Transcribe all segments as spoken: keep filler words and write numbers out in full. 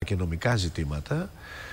και νομικά ζητήματα.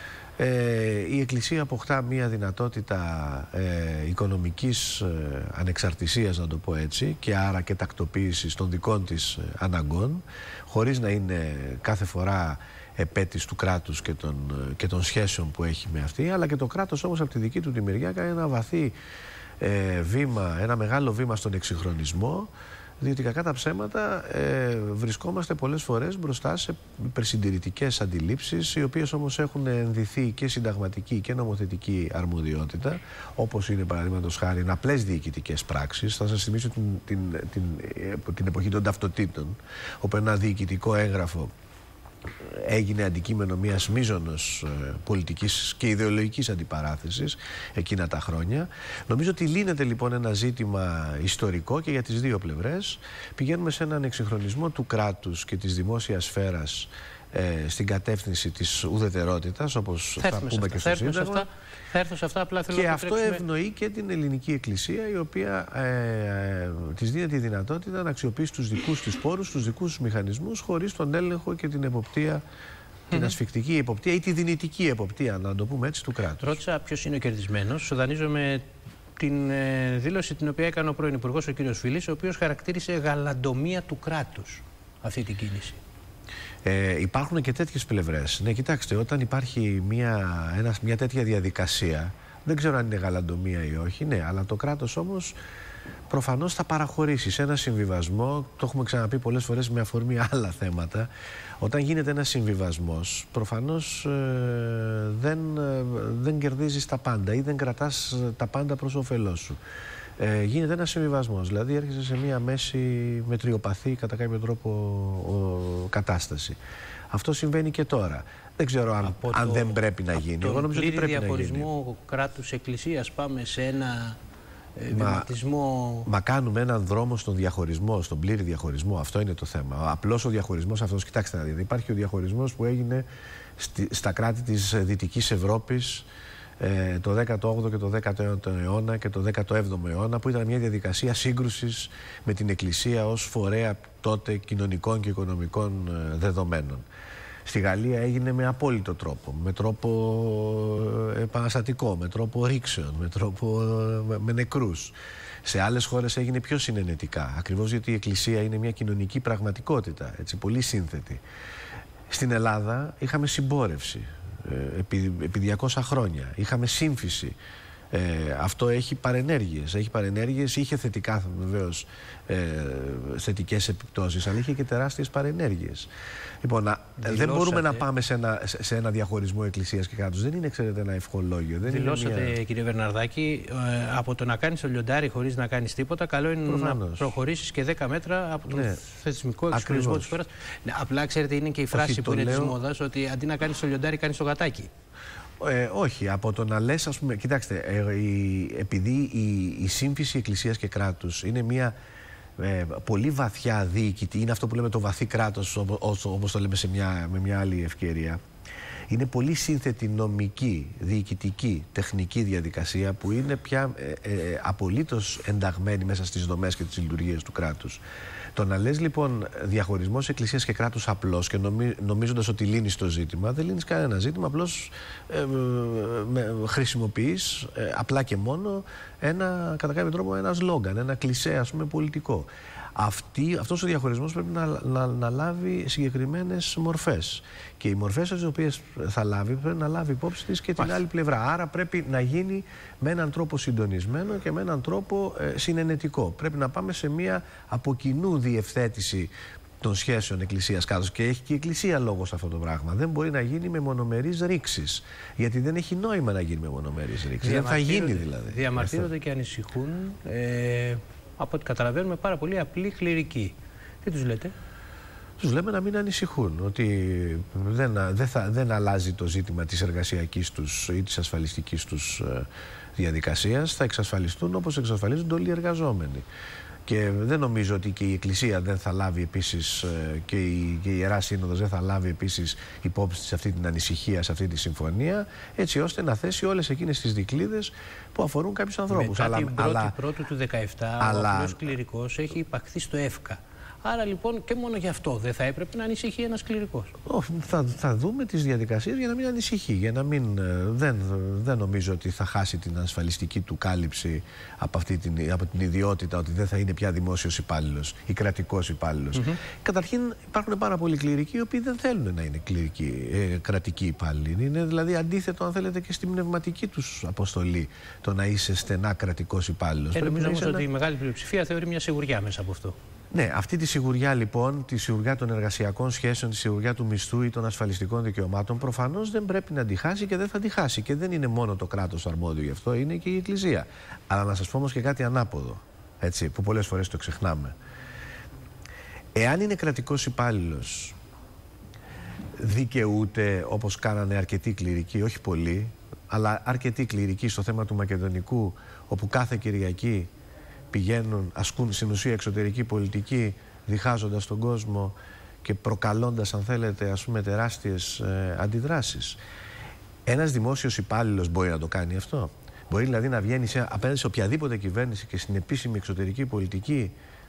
Ε, η Εκκλησία αποκτά μια δυνατότητα ε, οικονομικής ε, ανεξαρτησίας, να το πω έτσι, και άρα και τακτοποίησης των δικών της ε, αναγκών, χωρίς να είναι κάθε φορά επέτης του κράτους και των, και των σχέσεων που έχει με αυτή, αλλά και το κράτος όμως από τη δική του τη μεριά κάνει ένα βαθύ ε, βήμα, ένα μεγάλο βήμα στον εξυγχρονισμό, διότι κακά τα ψέματα ε, βρισκόμαστε πολλές φορές μπροστά σε υπερσυντηρητικές αντιλήψεις, οι οποίες όμως έχουν ενδυθεί και συνταγματική και νομοθετική αρμοδιότητα, όπως είναι παραδείγματος χάρη απλές διοικητικές πράξεις. Θα σας θυμίσω την, την, την, την εποχή των ταυτοτήτων, όπου ένα διοικητικό έγγραφο έγινε αντικείμενο μιας μείζωνος πολιτικής και ιδεολογικής αντιπαράθεσης εκείνα τα χρόνια. Νομίζω ότι λύνεται λοιπόν ένα ζήτημα ιστορικό και για τις δύο πλευρές. Πηγαίνουμε σε έναν εξυγχρονισμό του κράτους και της δημόσιας σφαίρας ε, στην κατεύθυνση της ουδετερότητας, όπως θα, θα πούμε και στο Σύνταγμα. Θα έρθω σε αυτά, απλά θέλω και να αυτό ευνοεί και την ελληνική εκκλησία, η οποία ε, της δίνει τη δυνατότητα να αξιοποιήσει τους δικούς της πόρους, τους δικούς τους μηχανισμούς, χωρίς τον έλεγχο και την εποπτεία, mm-hmm. την ασφικτική εποπτεία ή τη δυνητική εποπτεία, να το πούμε έτσι, του κράτους. Ρώτησα ποιος είναι ο κερδισμένος. Δανείζομαι την ε, δήλωση την οποία έκανε ο πρώην Υπουργός, ο κ. Φίλης, ο οποίος χαρακτήρισε γαλαντομία του κράτους αυτή την κίνηση. Ε, υπάρχουν και τέτοιες πλευρές. Ναι, κοιτάξτε, όταν υπάρχει μια, ένα, μια τέτοια διαδικασία, δεν ξέρω αν είναι γαλαντομία ή όχι, ναι, αλλά το κράτος όμως προφανώς θα παραχωρήσει σε ένα συμβιβασμό. Το έχουμε ξαναπεί πολλές φορές με αφορμή άλλα θέματα. Όταν γίνεται ένας συμβιβασμός, προφανώς ε, δεν, ε, δεν κερδίζεις τα πάντα ή δεν κρατάς τα πάντα προς όφελός σου. Ε, γίνεται ένας συμβιβασμός, δηλαδή έρχεσαι σε μία μέση μετριοπαθή κατά κάποιο τρόπο ο, κατάσταση. Αυτό συμβαίνει και τώρα. Δεν ξέρω αν, αν το, δεν πρέπει να γίνει. Εγώ νομίζω ότι πρέπει να γίνει. Από τον διαχωρισμό κράτους-εκκλησίας πάμε σε ένα ε, βηματισμό... Μα, μα κάνουμε έναν δρόμο στον διαχωρισμό, στον πλήρη διαχωρισμό. Αυτό είναι το θέμα. Απλώς ο διαχωρισμός αυτός, κοιτάξτε να δείτε, υπάρχει ο διαχωρισμός που έγινε στη, στα κράτη της Δυτικής Ευρώπης Ε, το δέκατο όγδοο και το δέκατο ένατο αιώνα και το δέκατο έβδομο αιώνα, που ήταν μια διαδικασία σύγκρουσης με την Εκκλησία ως φορέα τότε κοινωνικών και οικονομικών ε, δεδομένων. Στη Γαλλία έγινε με απόλυτο τρόπο, με τρόπο ε, επαναστατικό, με τρόπο ρήξεων, με τρόπο ε, με νεκρούς. Σε άλλες χώρες έγινε πιο συνενετικά, ακριβώς γιατί η Εκκλησία είναι μια κοινωνική πραγματικότητα, έτσι, πολύ σύνθετη. Στην Ελλάδα είχαμε συμπόρευση. Επί, επί διακόσια χρόνια. Είχαμε σύμφυση. Ε, αυτό έχει παρενέργειες. Έχει παρενέργειες, είχε θετικά βεβαίως ε, θετικές επιπτώσεις, αλλά είχε και τεράστιες παρενέργειες. Λοιπόν, να, δεν μπορούμε να πάμε σε ένα, σε ένα διαχωρισμό εκκλησίας και κράτους. Δεν είναι, ξέρετε, ένα ευχολόγιο. Δεν Δηλώσατε, είναι μια... κύριε Βερναρδάκη, ε, από το να κάνεις το λιοντάρι χωρίς να κάνεις τίποτα, καλό είναι Προφανώς. να προχωρήσεις και δέκα μέτρα από τον ναι. θεσμικό εξοπλισμό της χώρας. Ναι, απλά, ξέρετε, είναι και η φράση Όχι, που είναι λέω... της μόδας, ότι αντί να κάνεις το λιοντάρι, κάνεις το γατάκι. Ε, όχι, από το να λες, ας πούμε, κοιτάξτε, ε, η, επειδή η, η σύμφυση εκκλησίας και κράτους είναι μια ε, πολύ βαθιά διοικητή, είναι αυτό που λέμε το βαθύ κράτος, όπως, όπως το λέμε σε μια, με μια άλλη ευκαιρία, είναι πολύ σύνθετη νομική, διοικητική, τεχνική διαδικασία που είναι πια ε, ε, απολύτως ενταγμένη μέσα στις δομές και τις λειτουργίες του κράτους. Το να λες λοιπόν διαχωρισμός εκκλησίας και κράτους απλώς και νομι, νομίζοντας ότι λύνεις το ζήτημα, δεν λύνεις κανένα ζήτημα, απλώς ε, ε, ε, χρησιμοποιείς ε, απλά και μόνο ένα, κατά κάποιο τρόπο ένα σλόγγαν, ένα κλισέ, ας πούμε, πολιτικό. Αυτή, αυτός ο διαχωρισμός πρέπει να, να, να λάβει συγκεκριμένες μορφές. Και οι μορφές τις οποίες θα λάβει πρέπει να λάβει υπόψη της και την άλλη πλευρά. Άρα πρέπει να γίνει με έναν τρόπο συντονισμένο και με έναν τρόπο ε, συνενετικό. Πρέπει να πάμε σε μια από κοινού διευθέτηση των σχέσεων εκκλησίας-κράτους. Και έχει και η Εκκλησία λόγο σε αυτό το πράγμα. Δεν μπορεί να γίνει με μονομερείς ρήξεις. Γιατί δεν έχει νόημα να γίνει με μονομερείς ρήξεις. Δεν θα γίνει δηλαδή. Διαμαρτύρονται και ανησυχούν. Ε... Από ό,τι καταλαβαίνουμε, πάρα πολύ απλή κληρικοί. Τι τους λέτε? Τους λέμε να μην ανησυχούν, ότι δεν, δεν, θα, δεν αλλάζει το ζήτημα της εργασιακής τους ή της ασφαλιστικής τους διαδικασίας. Θα εξασφαλιστούν όπως εξασφαλίζονται όλοι οι εργαζόμενοι. Και δεν νομίζω ότι και η Εκκλησία δεν θα λάβει επίσης και η, και η Ιερά Σύνοδος δεν θα λάβει επίσης υπόψη σε αυτή την ανησυχία, σε αυτή τη συμφωνία, έτσι ώστε να θέσει όλες εκείνες τις δικλείδες που αφορούν κάποιους ανθρώπους. Μετά αλλά, την πρώτη αλλά, πρώτου του δεκαεπτά, αλλά, ο απλός κληρικός έχει υπαχθεί στο ΕΦΚΑ. Άρα λοιπόν και μόνο γι' αυτό δεν θα έπρεπε να ανησυχεί ένας κληρικός. Θα, θα δούμε τις διαδικασίες για να μην ανησυχεί. Για να μην, δεν, δεν νομίζω ότι θα χάσει την ασφαλιστική του κάλυψη από, αυτή την, από την ιδιότητα ότι δεν θα είναι πια δημόσιος υπάλληλος ή κρατικός υπάλληλος. Mm-hmm. Καταρχήν υπάρχουν πάρα πολλοί κληρικοί οι οποίοι δεν θέλουν να είναι κληρικοί, ε, κρατικοί υπάλληλοι. Είναι δηλαδή αντίθετο, αν θέλετε, και στη πνευματική τους αποστολή το να είσαι στενά κρατικός υπάλληλος. Ε, νομίζω όμως ότι η μεγάλη πλειοψηφία θεωρεί μια σιγουριά μέσα από αυτό. Ναι, αυτή τη σιγουριά λοιπόν, τη σιγουριά των εργασιακών σχέσεων, τη σιγουριά του μισθού ή των ασφαλιστικών δικαιωμάτων, προφανώς δεν πρέπει να τη χάσει και δεν θα τη χάσει. Και δεν είναι μόνο το κράτος αρμόδιο γι' αυτό, είναι και η Εκκλησία. Αλλά να σας πω όμως και κάτι ανάποδο, έτσι, που πολλές φορές το ξεχνάμε. Εάν είναι κρατικός υπάλληλος, δικαιούται, όπως κάνανε αρκετοί κληρικοί, όχι πολλοί, αλλά αρκετοί κληρικοί στο θέμα του Μακεδονικού, όπου κάθε Κυριακή πηγαίνουν, ασκούν στην ουσία εξωτερική πολιτική, διχάζοντας τον κόσμο και προκαλώντας, αν θέλετε, ας πούμε, τεράστιες ε, αντιδράσεις. Ένας δημόσιος υπάλληλος μπορεί να το κάνει αυτό. Μπορεί δηλαδή να βγαίνει σε, απέναντι σε οποιαδήποτε κυβέρνηση και στην επίσημη εξωτερική πολιτική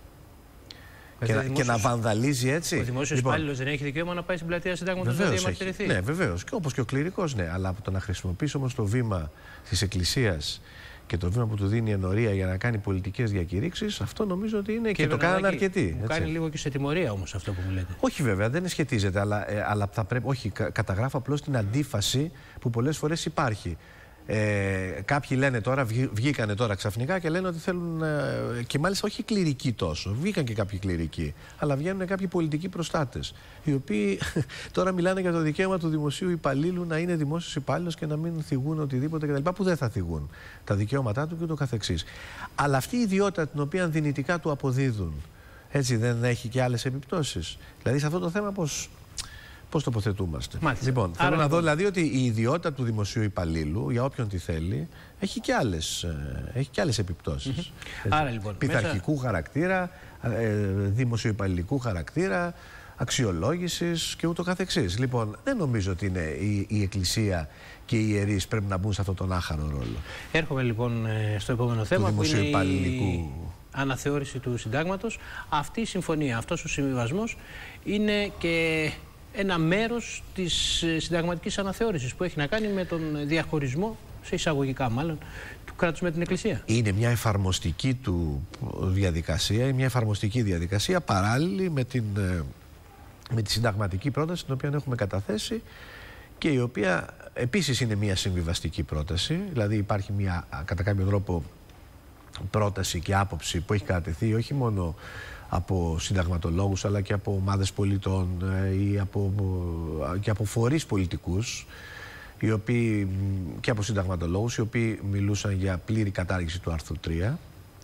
και, να, δημόσιος, και να βανδαλίζει έτσι. Ο δημόσιος λοιπόν, υπάλληλος δεν έχει δικαίωμα να πάει στην πλατεία Συντάγματος να διαμαρτυρηθεί. Ναι, βεβαίως. Και όπως και ο κληρικός, ναι. Αλλά από το να χρησιμοποιήσει όμως το βήμα της Εκκλησίας και το βήμα που του δίνει η ενορία για να κάνει πολιτικές διακηρύξεις, αυτό νομίζω ότι είναι και, και το κάνανε αρκετοί. Μου κάνει λίγο και σε τιμωρία όμως αυτό που μου λέτε. Όχι βέβαια, δεν σχετίζεται, αλλά, ε, αλλά θα πρέπει, όχι, κα, καταγράφω απλώς την αντίφαση που πολλές φορές υπάρχει. Ε, κάποιοι λένε τώρα, βγήκανε τώρα ξαφνικά και λένε ότι θέλουν, ε, και μάλιστα όχι κληρικοί τόσο, βγήκαν και κάποιοι κληρικοί, αλλά βγαίνουν κάποιοι πολιτικοί προστάτες, οι οποίοι τώρα μιλάνε για το δικαίωμα του δημοσίου υπαλλήλου να είναι δημόσιος υπάλληλος και να μην θυγούν οτιδήποτε κτλ. Που δεν θα θυγούν τα δικαιώματά του και το καθεξής. Αλλά αυτή η ιδιότητα την οποία δυνητικά του αποδίδουν, έτσι, δεν έχει και άλλες επιπτώσεις. Δηλαδή σε αυτό το θέμα πώς. Πώς τοποθετούμαστε. Μάλιστα. Λοιπόν, θέλω Άρα, να δω δηλαδή ότι η ιδιότητα του δημοσίου υπαλλήλου, για όποιον τη θέλει, έχει και άλλες, έχει και άλλες επιπτώσεις. Mm-hmm. Άρα, λοιπόν, πειθαρχικού μέσα... χαρακτήρα, δημοσιοϊπαλληλικού χαρακτήρα, αξιολόγησης και ούτω καθεξής. Λοιπόν, δεν νομίζω ότι είναι η, η Εκκλησία και οι ιερείς πρέπει να μπουν σε αυτόν τον άχαρο ρόλο. Έρχομαι λοιπόν στο επόμενο θέμα, του που είναι η αναθεώρηση του συντάγματος. Αυτή η συμφωνία, αυτός ο συμβιβασμός είναι και ένα μέρος της συνταγματικής αναθεώρησης που έχει να κάνει με τον διαχωρισμό, σε εισαγωγικά μάλλον, του κράτους με την Εκκλησία. Είναι μια εφαρμοστική του διαδικασία, μια εφαρμοστική διαδικασία παράλληλη με, την, με τη συνταγματική πρόταση την οποία έχουμε καταθέσει και η οποία επίσης είναι μια συμβιβαστική πρόταση. Δηλαδή υπάρχει μια κατά κάποιο τρόπο πρόταση και άποψη που έχει κατατεθεί όχι μόνο από συνταγματολόγους αλλά και από ομάδες πολιτών ή από, και από φορείς πολιτικούς οι οποίοι, και από συνταγματολόγους οι οποίοι μιλούσαν για πλήρη κατάργηση του άρθρου τρία,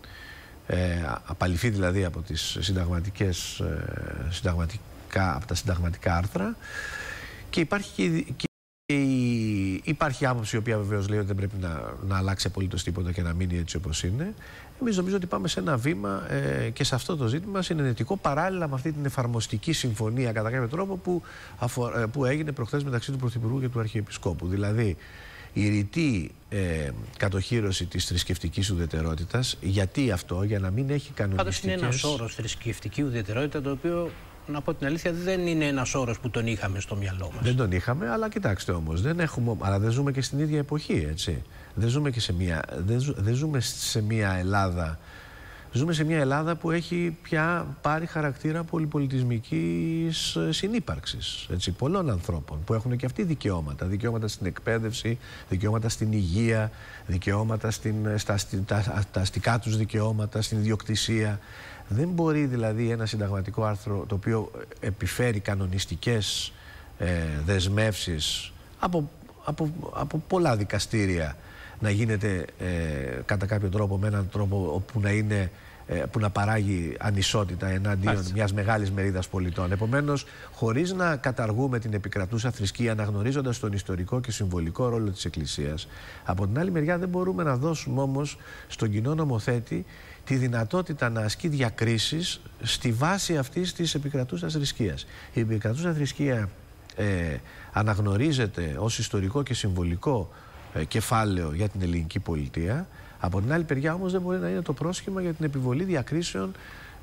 ε, απαλληφή δηλαδή από, τις συνταγματικές, ε, συνταγματικά, από τα συνταγματικά άρθρα, και υπάρχει και, και η, υπάρχει άποψη η οποία βεβαίως λέει ότι δεν πρέπει να, να αλλάξει απολύτως τίποτα και να μείνει έτσι όπως είναι. Εμείς νομίζω ότι πάμε σε ένα βήμα ε, και σε αυτό το ζήτημα συνενετικό, παράλληλα με αυτή την εφαρμοστική συμφωνία κατά κάποιο τρόπο που, αφο, ε, που έγινε προχθές μεταξύ του Πρωθυπουργού και του Αρχιεπισκόπου. Δηλαδή η ρητή ε, κατοχύρωση της θρησκευτικής ουδετερότητας. Γιατί αυτό? Για να μην έχει κανονιστικές... Πάντως είναι ένας όρος θρησκευτική ουδετερότητα, το οποίο, να πω την αλήθεια, δεν είναι ένας όρος που τον είχαμε στο μυαλό μας. Δεν τον είχαμε, αλλά κοιτάξτε όμως, δεν έχουμε, αλλά δεν ζούμε και στην ίδια εποχή, έτσι. Δεν ζούμε και σε μια, δεν, ζου, δεν ζούμε σε μια Ελλάδα, ζούμε σε μια Ελλάδα που έχει πια πάρει χαρακτήρα πολυπολιτισμικής συνύπαρξης, έτσι, πολλών ανθρώπων που έχουν και αυτοί δικαιώματα, δικαιώματα στην εκπαίδευση, δικαιώματα στην υγεία, δικαιώματα στην, στα, τα, τα αστικά τους δικαιώματα, στην ιδιοκτησία. Δεν μπορεί δηλαδή ένα συνταγματικό άρθρο το οποίο επιφέρει κανονιστικές ε, δεσμεύσεις από, από, από πολλά δικαστήρια να γίνεται ε, κατά κάποιο τρόπο, με έναν τρόπο όπου να, είναι, ε, που να παράγει ανισότητα εναντίον Άς. μιας μεγάλης μερίδας πολιτών. Επομένως, χωρίς να καταργούμε την επικρατούσα θρησκεία, αναγνωρίζοντας τον ιστορικό και συμβολικό ρόλο της Εκκλησίας, από την άλλη μεριά δεν μπορούμε να δώσουμε όμως στον κοινό νομοθέτη τη δυνατότητα να ασκεί διακρίσεις στη βάση αυτής της επικρατούσας θρησκείας. Η επικρατούσα θρησκεία ε, αναγνωρίζεται ως ιστορικό και συμβολικό ε, κεφάλαιο για την ελληνική πολιτεία. Από την άλλη μεριά όμως δεν μπορεί να είναι το πρόσχημα για την επιβολή διακρίσεων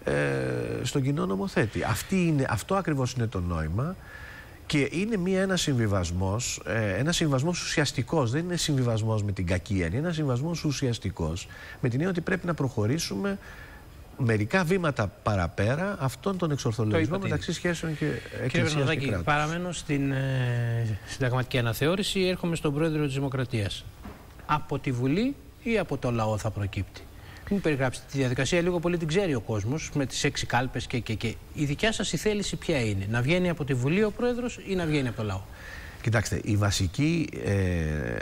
ε, στον κοινό νομοθέτη. Αυτή είναι, αυτό ακριβώς είναι το νόημα. Και είναι μία, ένας συμβιβασμός, ε, ένας συμβιβασμός ουσιαστικός, δεν είναι συμβιβασμός με την κακή έννοια, είναι ένας συμβιβασμός ουσιαστικός, με την έννοια ότι πρέπει να προχωρήσουμε μερικά βήματα παραπέρα αυτών των εξορθολογισμών μεταξύ σχέσεων και εκκλησίας και κράτους. Παραμένω στην ε, συνταγματική αναθεώρηση, έρχομαι στον πρόεδρο της Δημοκρατίας. Από τη Βουλή ή από το λαό θα προκύπτει? Μην περιγράψετε τη διαδικασία, λίγο πολύ την ξέρει ο κόσμος με τις έξι κάλπες και, και, και. Η δικιά σας η θέληση ποια είναι? Να βγαίνει από τη Βουλή ο πρόεδρος ή να βγαίνει από το λαό? Κοιτάξτε, η βασική, ε,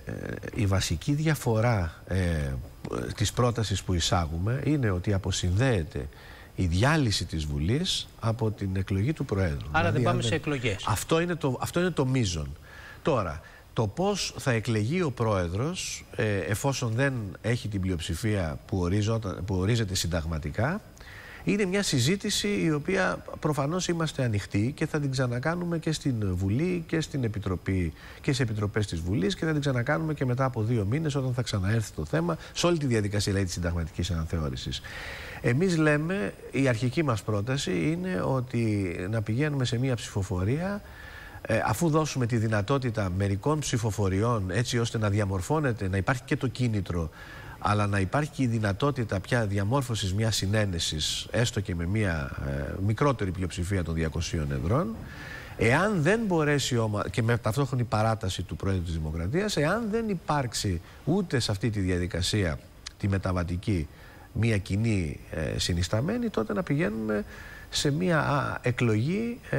η βασική διαφορά ε, της πρότασης που εισάγουμε είναι ότι αποσυνδέεται η διάλυση της Βουλής από την εκλογή του Προέδρου. Άρα δηλαδή, δεν πάμε δεν... σε εκλογές. Αυτό είναι το, αυτό είναι το μείζον. Τώρα, το πώς θα εκλεγεί ο πρόεδρος, ε, εφόσον δεν έχει την πλειοψηφία που, ορίζοντα, που ορίζεται συνταγματικά, είναι μια συζήτηση η οποία προφανώς είμαστε ανοιχτοί και θα την ξανακάνουμε και στην Βουλή και στην Επιτροπή και σε επιτροπές της Βουλής και θα την ξανακάνουμε και μετά από δύο μήνες όταν θα ξαναέρθει το θέμα σε όλη τη διαδικασία δηλαδή, της συνταγματικής αναθεώρησης. Εμείς λέμε, η αρχική μας πρόταση είναι ότι να πηγαίνουμε σε μια ψηφοφορία Ε, αφού δώσουμε τη δυνατότητα μερικών ψηφοφοριών έτσι ώστε να διαμορφώνεται, να υπάρχει και το κίνητρο, αλλά να υπάρχει και η δυνατότητα πια διαμόρφωσης μιας συνένεσης, έστω και με μια ε, μικρότερη πλειοψηφία των διακοσίων εδρών, εάν δεν μπορέσει όμως, και με ταυτόχρονη παράταση του Πρόεδρου της Δημοκρατίας, εάν δεν υπάρξει ούτε σε αυτή τη διαδικασία, τη μεταβατική, μια κοινή ε, συνισταμένη, τότε να πηγαίνουμε σε μια α, εκλογή ε,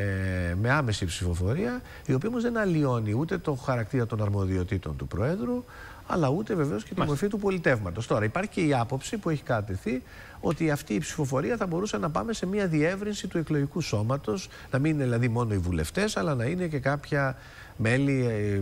με άμεση ψηφοφορία, η οποία όμως δεν αλλοιώνει ούτε το χαρακτήρα των αρμοδιοτήτων του Προέδρου, αλλά ούτε βεβαίως και τη μορφή του πολιτεύματος. Τώρα υπάρχει και η άποψη που έχει κατατεθεί ότι αυτή η ψηφοφορία θα μπορούσε να πάμε σε μια διεύρυνση του εκλογικού σώματος, να μην είναι δηλαδή μόνο οι βουλευτές, αλλά να είναι και κάποια μέλη ε,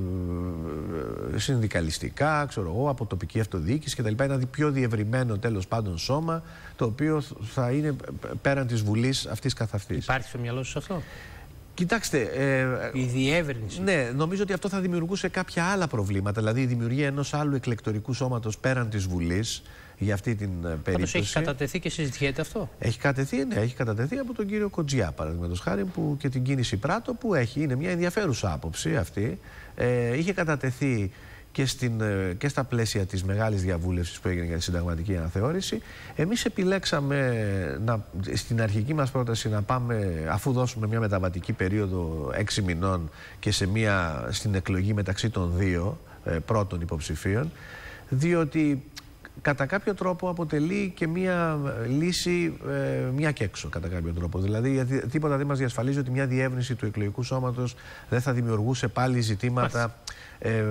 ε, συνδικαλιστικά, ξέρω εγώ, από τοπική αυτοδιοίκηση κτλ. Ένα πιο διευρυμένο τέλος πάντων σώμα, το οποίο θα είναι πέραν της Βουλής αυτής καθ' αυτής. Υπάρχει στο μυαλό σας αυτό? Κοιτάξτε, ε, η διεύρυνση. Ναι, νομίζω ότι αυτό θα δημιουργούσε κάποια άλλα προβλήματα. Δηλαδή η δημιουργία ενός άλλου εκλεκτορικού σώματος πέραν της Βουλής για αυτή την περίπτωση. Πάντως έχει κατατεθεί και συζητιέται αυτό? Έχει κατατεθεί, ναι, έχει κατατεθεί από τον κύριο Κοτζιά, παραδείγματος χάρη, που και την κίνηση Πράτο, που έχει, είναι μια ενδιαφέρουσα άποψη αυτή. Ε, είχε κατατεθεί και, στην, και στα πλαίσια της μεγάλης διαβούλευσης που έγινε για τη συνταγματική αναθεώρηση. Εμείς επιλέξαμε να, στην αρχική μας πρόταση να πάμε, αφού δώσουμε μια μεταβατική περίοδο έξι μηνών και σε μια, στην εκλογή μεταξύ των δύο ε, πρώτων υποψηφίων, διότι κατά κάποιο τρόπο αποτελεί και μία λύση ε, μια και έξω, κατά κάποιο τρόπο. Δηλαδή, γιατί τίποτα δεν μας διασφαλίζει ότι μια διεύρυνση του εκλογικού σώματος δεν θα δημιουργούσε πάλι ζητήματα ε, ε,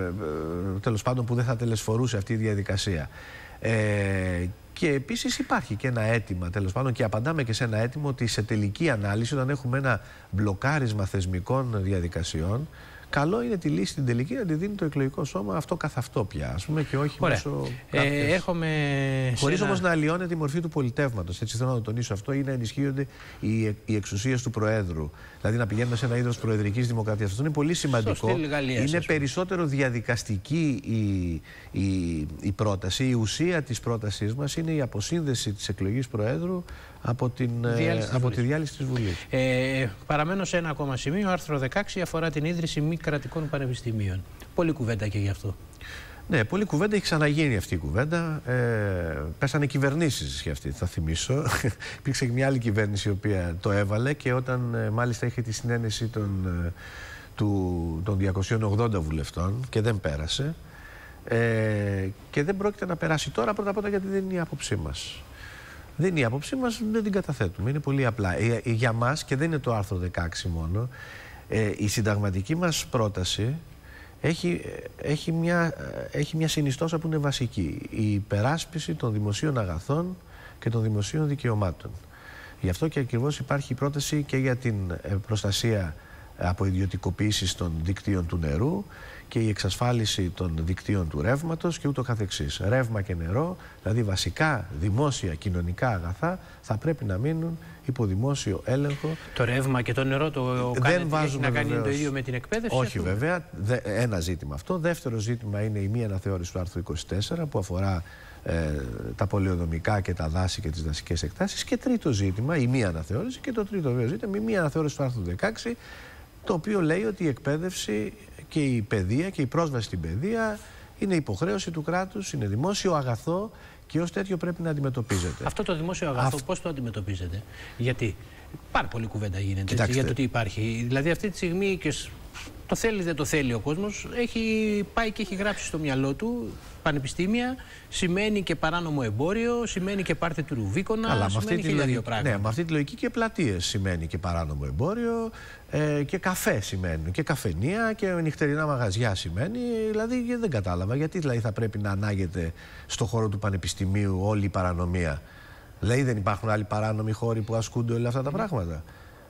τέλος πάντων που δεν θα τελεσφορούσε αυτή η διαδικασία. Ε, και επίσης υπάρχει και ένα αίτημα, τέλος πάντων, και απαντάμε και σε ένα αίτημα ότι σε τελική ανάλυση, όταν έχουμε ένα μπλοκάρισμα θεσμικών διαδικασιών, καλό είναι τη λύση την τελική να τη δίνει το εκλογικό σώμα αυτό καθ' αυτό πια, ας πούμε, και όχι Ωραία. μέσω ε, έρχομαι χωρίς ένα... όμως να αλλοιώνεται τη μορφή του πολιτεύματος. Έτσι θέλω να το τονίσω αυτό, ή να ενισχύονται οι, οι εξουσίες του Προέδρου. Δηλαδή να πηγαίνουμε σε ένα είδος προεδρικής δημοκρατίας. Αυτό είναι πολύ σημαντικό. Γαλλίας, είναι περισσότερο διαδικαστική η, η, η πρόταση. Η ουσία της πρότασής μας είναι η αποσύνδεση της εκλογής Προέδρου από, την, από τη διάλυση της Βουλής. Ε, παραμένω σε ένα ακόμα σημείο. Άρθρο δεκαέξι αφορά την ίδρυση μη κρατικών πανεπιστημίων. Πολύ κουβέντα και γι' αυτό. Ναι, πολλή κουβέντα, έχει ξαναγίνει αυτή η κουβέντα. Ε, πέσανε κυβερνήσεις για αυτή, θα θυμίσω. Υπήρξε και μια άλλη κυβέρνηση η οποία το έβαλε και όταν ε, μάλιστα είχε τη συνένεση των, ε, του, των διακοσίων ογδόντα βουλευτών και δεν πέρασε. Ε, και δεν πρόκειται να περάσει τώρα, πρώτα απ' όλα γιατί δεν είναι η άποψή μας. Δεν είναι η άποψή μας, δεν την καταθέτουμε. Είναι πολύ απλά. Ε, ε, για μας, και δεν είναι το άρθρο δεκαέξι μόνο, ε, η συνταγματική μας πρόταση Έχει, έχει, μια, έχει μια συνιστόσα που είναι βασική. Η υπεράσπιση των δημοσίων αγαθών και των δημοσίων δικαιωμάτων. Γι' αυτό και ακριβώς υπάρχει η πρόταση και για την προστασία από ιδιωτικοποίηση των δικτύων του νερού και η εξασφάλιση των δικτύων του ρεύματος και ούτω καθεξής. Ρεύμα και νερό, δηλαδή βασικά δημόσια κοινωνικά αγαθά, θα πρέπει να μείνουν υπό δημόσιο έλεγχο. Το ρεύμα και το νερό το κάνετε, έχει να κάνει βεβαίως το ίδιο με την εκπαίδευση? Όχι αυτό? Βέβαια, δε, ένα ζήτημα αυτό. Δεύτερο ζήτημα είναι η μη αναθεώρηση του άρθρου είκοσι τέσσερα που αφορά ε, τα πολεοδομικά και τα δάση και τις δασικές εκτάσεις. Και τρίτο ζήτημα, η μη αναθεώρηση. Και το τρίτο βέβαια ζήτημα, η μη αναθεώρηση του άρθρου δεκαέξι, το οποίο λέει ότι η εκπαίδευση και η παιδεία και η πρόσβαση στην παιδεία είναι υποχρέωση του κράτους, είναι δημόσιο αγαθό και ως τέτοιο πρέπει να αντιμετωπίζεται. Αυτό το δημόσιο αγαθό Αυ... πώς το αντιμετωπίζετε? Γιατί πάρα πολλή κουβέντα γίνεται έτσι, για το τι υπάρχει. Δηλαδή αυτή τη στιγμή και το θέλει δεν το θέλει ο κόσμος, έχει πάει και έχει γράψει στο μυαλό του πανεπιστήμια, σημαίνει και παράνομο εμπόριο, σημαίνει και πάρτε του Ρουβίκονα, αλλά σημαίνει χίλια δύο πράγματα. Ναι, με αυτή τη λογική και πλατείες σημαίνει και παράνομο εμπόριο, ε, και καφέ σημαίνει, και καφενεία και νυχτερινά μαγαζιά σημαίνει. Δηλαδή δεν κατάλαβα γιατί δηλαδή θα πρέπει να ανάγεται στο χώρο του πανεπιστημίου όλη η παρανομία. Δηλαδή δεν υπάρχουν άλλοι παράνομοι χώροι που ασκούνται όλα αυτά τα πράγματα?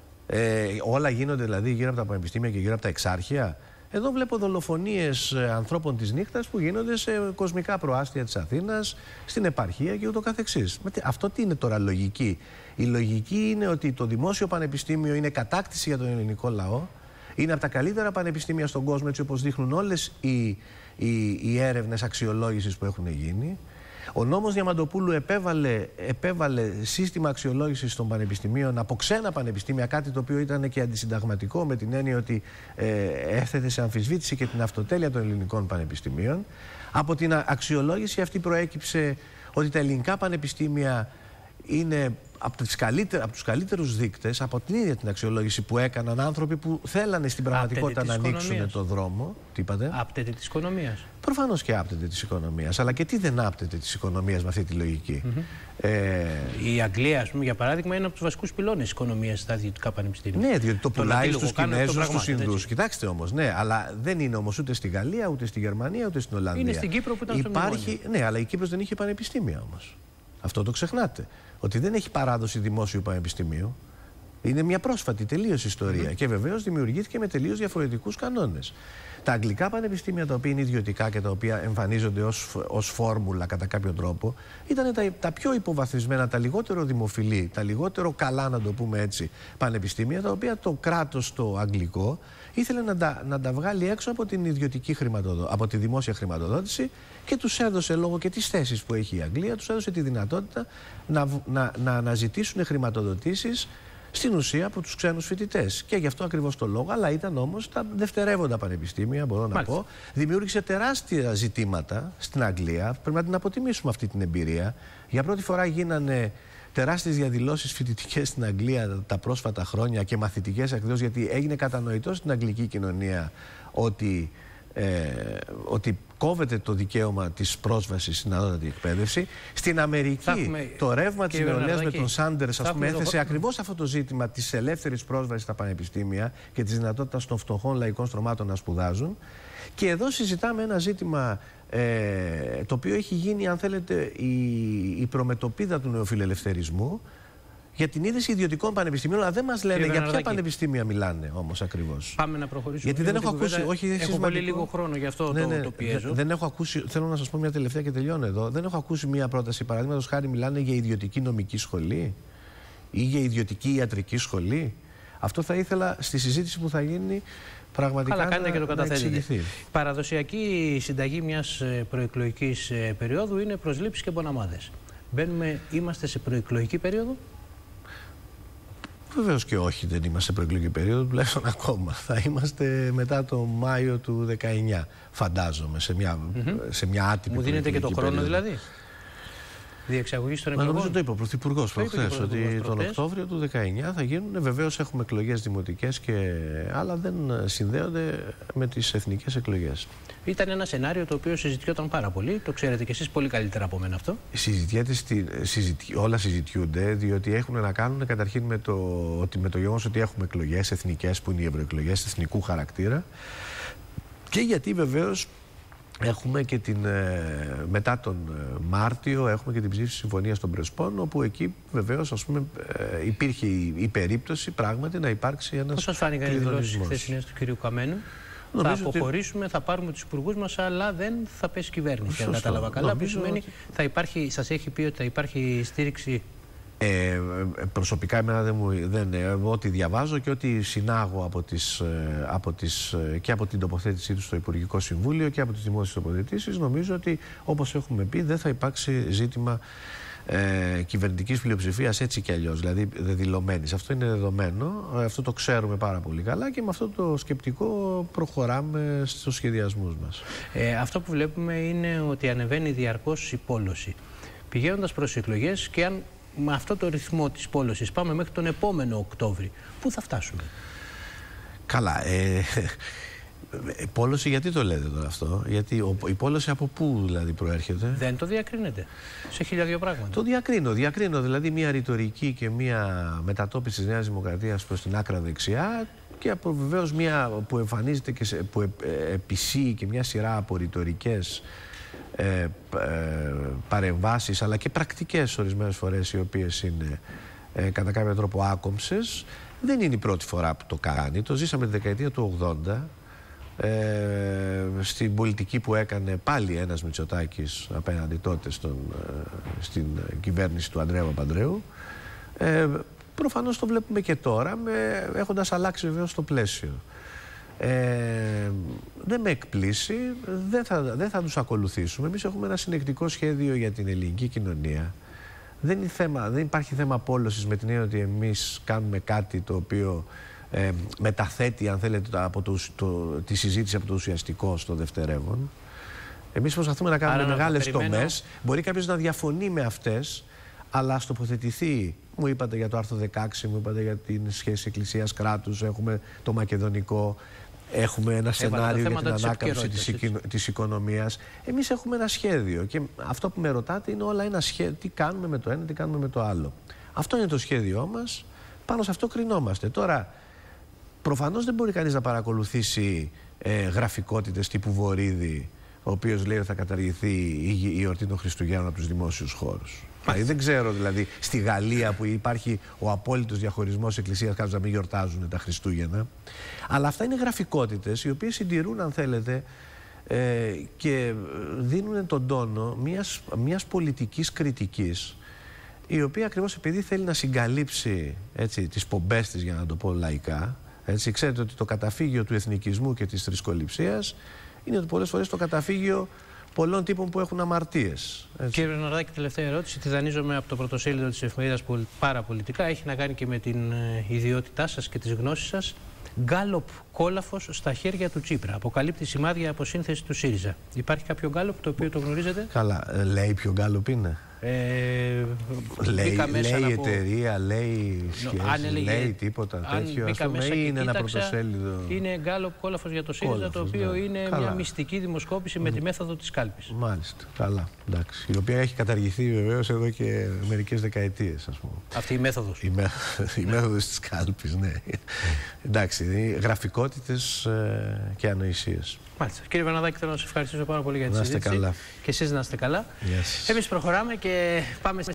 Ε, όλα γίνονται δηλαδή γύρω από τα πανεπιστήμια και γύρω από τα εξάρχεια. Εδώ βλέπω δολοφονίες ανθρώπων της νύχτας που γίνονται σε κοσμικά προάστια της Αθήνας, στην επαρχία και ούτω καθεξής. Αυτό τι είναι τώρα λογική? Η λογική είναι ότι το δημόσιο πανεπιστήμιο είναι κατάκτηση για τον ελληνικό λαό, είναι από τα καλύτερα πανεπιστήμια στον κόσμο, έτσι όπως δείχνουν όλες οι, οι, οι έρευνες αξιολόγησης που έχουν γίνει. Ο νόμος Διαμαντοπούλου επέβαλε, επέβαλε σύστημα αξιολόγησης των πανεπιστημίων από ξένα πανεπιστήμια, κάτι το οποίο ήταν και αντισυνταγματικό με την έννοια ότι ε, έθετε σε αμφισβήτηση και την αυτοτέλεια των ελληνικών πανεπιστημίων. Από την αξιολόγηση αυτή προέκυψε ότι τα ελληνικά πανεπιστήμια είναι από, τις καλύτερα, από τους καλύτερους δείκτες, από την ίδια την αξιολόγηση που έκαναν άνθρωποι που θέλανε στην πραγματικότητα να ανοίξουν το δρόμο. Τι είπατε? Άπτεται της οικονομίας. Προφανώς και άπτεται της οικονομίας. Αλλά και τι δεν άπτεται της οικονομίας με αυτή τη λογική? Mm-hmm. ε... Η Αγγλία, ας πούμε, για παράδειγμα, είναι από τους βασικούς πυλώνες της οικονομίας στα ιδιωτικά πανεπιστήμια. Ναι, διότι το πουλάει στους Κινέζους, στους Ινδούς. Κοιτάξτε όμως, ναι, αλλά δεν είναι όμως ούτε στη Γαλλία, ούτε στη Γερμανία, ούτε στην Ολλανδία. Είναι στην Κύπρο που ήταν Υπάρχει... στο Ναι, αλλά η Κύπρος δεν είχε πανεπιστήμια όμως. Αυτό το ξεχνάτε. Ότι δεν έχει παράδοση δημόσιου πανεπιστημίου. Είναι μια πρόσφατη τελείως ιστορία. Mm-hmm. Και βεβαίως δημιουργήθηκε με τελείως διαφορετικούς κανόνες. Τα αγγλικά πανεπιστήμια, τα οποία είναι ιδιωτικά και τα οποία εμφανίζονται ως, ως φόρμουλα κατά κάποιο τρόπο, ήταν τα, τα πιο υποβαθμισμένα, τα λιγότερο δημοφιλή, τα λιγότερο καλά, να το πούμε έτσι, πανεπιστήμια, τα οποία το κράτος το αγγλικό ήθελε να τα, να τα βγάλει έξω από την ιδιωτική χρηματοδότηση, από τη δημόσια χρηματοδότηση, και τους έδωσε, λόγω και τις θέσεις που έχει η Αγγλία, τους έδωσε τη δυνατότητα να, να, να αναζητήσουν χρηματοδοτήσεις στην ουσία από τους ξένους φοιτητές. Και γι' αυτό ακριβώς το λόγο, αλλά ήταν όμως τα δευτερεύοντα πανεπιστήμια, μπορώ να Μάλιστα. πω, δημιούργησε τεράστια ζητήματα στην Αγγλία. Πρέπει να την αποτιμήσουμε αυτή την εμπειρία. Για πρώτη φορά γίνανε τεράστιες διαδηλώσεις φοιτητικές στην Αγγλία τα πρόσφατα χρόνια και μαθητικές εκδηλώσεις, γιατί έγινε κατανοητό στην αγγλική κοινωνία ότι, ε, ότι κόβεται το δικαίωμα της πρόσβασης στην ανώτατη εκπαίδευση. Στην Αμερική, έχουμε... το ρεύμα της νεολαίας με τον Σάντερς, ας πούμε, έθεσε το... ακριβώς αυτό το ζήτημα της ελεύθερης πρόσβασης στα πανεπιστήμια και της δυνατότητας των φτωχών λαϊκών στρωμάτων να σπουδάζουν. Και εδώ συζητάμε ένα ζήτημα ε, το οποίο έχει γίνει, αν θέλετε, η, η προμετωπίδα του νεοφιλελευθερισμού για την είδηση ιδιωτικών πανεπιστημίων, αλλά δεν μας λένε για ποια πανεπιστήμια μιλάνε όμως ακριβώς. Πάμε να προχωρήσουμε. Γιατί δεν έχω ακούσει. Κουβέντα, όχι, έχω πολύ λίγο χρόνο γι' αυτό, ναι, το, ναι, το πιέζω. Δεν έχω ακούσει. Θέλω να σας πω μια τελευταία και τελειώνω εδώ. Δεν έχω ακούσει μια πρόταση. Παραδείγματος χάρη, μιλάνε για ιδιωτική νομική σχολή ή για ιδιωτική ιατρική σχολή. Αυτό θα ήθελα στη συζήτηση που θα γίνει πραγματικά Αλλά κάνετε να, και το καταθέτετε. Η παραδοσιακή συνταγή μιας προεκλογικής περίοδου είναι προσλήψεις και μποναμάδες. Μπαίνουμε, είμαστε σε προεκλογική περίοδο. Βεβαίως και όχι, δεν είμαστε σε προεκλογική περίοδο, τουλάχιστον ακόμα. Θα είμαστε μετά το Μάιο του δεκαεννιά, φαντάζομαι, σε μια, mm-hmm. σε μια άτυπη. Μου δίνετε και το χρόνο περίοδο. Δηλαδή. Διεξαγωγή των εκλογών. Μα νομίζω το είπε ο Πρωθυπουργός προχθές, ότι τον Οκτώβριο του δεκαεννιά θα γίνουν. Βεβαίως έχουμε εκλογές δημοτικές, και... αλλά δεν συνδέονται με τις εθνικές εκλογές. Ήταν ένα σενάριο το οποίο συζητιόταν πάρα πολύ. Το ξέρετε κι εσείς πολύ καλύτερα από μένα αυτό. Συζητιέται, συζητι... Όλα συζητιούνται, διότι έχουν να κάνουν καταρχήν με το, με το γεγονός ότι έχουμε εκλογές εθνικές, που είναι οι ευρωεκλογές εθνικού χαρακτήρα. Και γιατί βεβαίως Έχουμε και την, μετά τον Μάρτιο έχουμε και την ψήφιση συμφωνίας των Πρεσπών, όπου εκεί βεβαίως, ας πούμε, υπήρχε η περίπτωση πράγματι να υπάρξει ένας Πώς σας φάνηκαν οι δηλώσεις χθεσινές του κυρίου Καμένου? Νομίζω θα αποχωρήσουμε, ότι... θα πάρουμε τους υπουργούς μας, αλλά δεν θα πέσει κυβέρνηση. Αν κατάλαβα καλά, που σημαίνει ότι... θα υπάρχει, σας έχει πει ότι θα υπάρχει στήριξη. Ε, προσωπικά εμένα δεν μου, δεν, ό,τι διαβάζω και ό,τι συνάγω από τις, από τις, και από την τοποθέτησή του στο Υπουργικό Συμβούλιο και από τις δημόσιες τοποθετήσεις, νομίζω ότι, όπως έχουμε πει, δεν θα υπάρξει ζήτημα ε, κυβερνητικής πλειοψηφίας έτσι κι αλλιώς, δηλαδή δεδηλωμένης. Αυτό είναι δεδομένο, αυτό το ξέρουμε πάρα πολύ καλά και με αυτό το σκεπτικό προχωράμε στους σχεδιασμούς μας. Ε, αυτό που βλέπουμε είναι ότι ανεβαίνει διαρκώς η πόλωση. Πηγαίνοντας προς εκλογές, και αν με αυτό το ρυθμό της πόλωσης πάμε μέχρι τον επόμενο Οκτώβρη, πού θα φτάσουμε? Καλά, ε, πόλωση γιατί το λέτε τώρα αυτό? Γιατί ο, η πόλωση από πού δηλαδή προέρχεται? Δεν το διακρίνετε σε χίλια δύο πράγματα. Το διακρίνω, διακρίνω δηλαδή μια ρητορική και μια μετατόπιση της Νέας Δημοκρατίας προς την άκρα δεξιά, και από βεβαίως μια που εμφανίζεται και σε, που ε, ε, επισύει και μια σειρά από ρητορικές Ε, ε, παρεμβάσεις, αλλά και πρακτικές ορισμένες φορές, οι οποίες είναι ε, κατά κάποιο τρόπο άκομψες. Δεν είναι η πρώτη φορά που το κάνει. Το ζήσαμε τη δεκαετία του ογδόντα ε, στην πολιτική που έκανε πάλι ένας Μητσοτάκης απέναντι τότε στον, ε, στην κυβέρνηση του Ανδρέα Παπανδρέου. Ε, προφανώς το βλέπουμε και τώρα, με, έχοντας αλλάξει βεβαίως το πλαίσιο. Ε, δεν με εκπλήσει, δεν θα, δεν θα τους ακολουθήσουμε. Εμείς έχουμε ένα συνεκτικό σχέδιο για την ελληνική κοινωνία. Δεν, είναι θέμα, δεν υπάρχει θέμα πόλωσης με την έννοια ότι εμείς κάνουμε κάτι το οποίο ε, μεταθέτει, αν θέλετε, από το, το, τη συζήτηση από το ουσιαστικό στο δευτερεύον. Εμείς προσπαθούμε να κάνουμε μεγάλες τομές. Μπορεί κάποιος να διαφωνεί με αυτές, αλλά ας τοποθετηθεί. Μου είπατε για το άρθρο δεκαέξι, μου είπατε για την σχέση εκκλησίας-κράτους, έχουμε το μακεδονικό, έχουμε ένα σενάριο για την ανάκαμψη της, της οικονομίας. Εμείς έχουμε ένα σχέδιο και αυτό που με ρωτάτε είναι όλα ένα σχέδιο. Τι κάνουμε με το ένα, τι κάνουμε με το άλλο. Αυτό είναι το σχέδιό μας, πάνω σε αυτό κρινόμαστε. Τώρα, προφανώς δεν μπορεί κανείς να παρακολουθήσει ε, γραφικότητες τύπου Βορίδη, ο οποίος λέει ότι θα καταργηθεί η εορτή των Χριστουγέννων από τους δημόσιους χώρους. Δηλαδή, δεν ξέρω, δηλαδή, στη Γαλλία που υπάρχει ο απόλυτος διαχωρισμός εκκλησίας κράτους να μην γιορτάζουν τα Χριστούγεννα. Αλλά αυτά είναι γραφικότητες οι οποίες συντηρούν, αν θέλετε, ε, και δίνουν τον τόνο μιας, μιας πολιτικής κριτικής, η οποία ακριβώς επειδή θέλει να συγκαλύψει, έτσι, τις πομπές της, για να το πω λαϊκά. Έτσι, ξέρετε ότι το καταφύγιο του εθνικισμού και της θρησκοληψίας είναι πολλές φορές το καταφύγιο πολλών τύπων που έχουν αμαρτίες. Κύριε Βερναρδάκη, τελευταία ερώτηση. Τη δανείζομαι από το πρωτοσέλιδο της εφημερίδας Παραπολιτικά. Έχει να κάνει και με την ε, ιδιότητά σας και τις γνώσεις σας. Γκάλοπ κόλαφος στα χέρια του Τσίπρα. Αποκαλύπτει σημάδια από σύνθεση του ΣΥΡΙΖΑ. Υπάρχει κάποιο γκάλοπ το οποίο το γνωρίζετε? Καλά. Ε, λέει ποιο γκάλοπ είναι? Ε, λέει λέει η εταιρεία, λέει σχέση, έλεγε, λέει τίποτα τέτοιο? Ας πούμε, ή είναι ένα πρωτοσέλιδο? Είναι γκάλοπ κόλαφος για το ΣΥΡΙΖΑ, το οποίο ναι. είναι Καλά. μια μυστική δημοσκόπηση mm. με τη μέθοδο της κάλπης. Μάλιστα. Καλά. Εντάξει. Η οποία έχει καταργηθεί βεβαίως εδώ και μερικές δεκαετίες, ας πούμε. Αυτή η μέθοδος. Η, με, η μέθοδος της κάλπης, ναι. Εντάξει. Γραφικότητες ε, και ανοησίες. Μάλιστα. Κύριε Βερναρδάκη, θέλω να σας ευχαριστήσω πάρα πολύ για τη συζήτηση. Καλά. Και εσείς να είστε καλά. Yes. Εμείς προχωράμε και πάμε